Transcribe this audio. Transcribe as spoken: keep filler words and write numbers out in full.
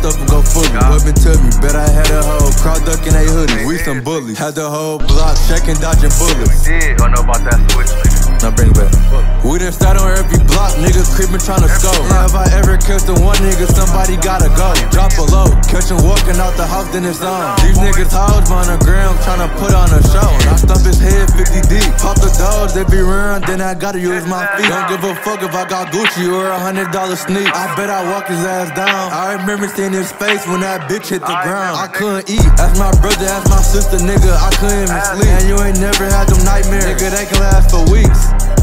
stuff and go fully. Whippin' to me, bet I had a hoe crowd ducking they hoodies. We some bullies. Had the whole block checking, dodging bullets. We did. Don't know about that switch, nigga. Now bring it back. We done sat on every block, niggas creepin' tryna scope. Have I ever kissed a one nigga, somebody gotta go. Drop a low, catch him walking out the house, then it's on. These niggas hoes on the ground, tryna put on a show. I stump his head fifty deep. Pop the dogs, they be run, then I gotta use my feet. Don't give a fuck if I got Gucci or a hundred dollar sneak. I bet I walk his ass down. I remember seeing his face when that bitch hit the ground. I couldn't eat, ask my brother, ask my sister, nigga, I couldn't even sleep. And you ain't never had them nightmares, nigga, they can last for weeks.